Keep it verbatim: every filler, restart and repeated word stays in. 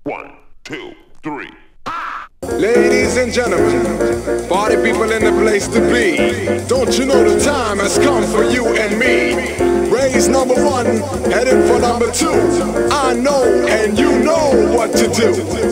One, two, three. Ladies and gentlemen, party people in the place to be. Don't you know the time has come for you and me? Raise number one, headed for number two. I know and you know what to do.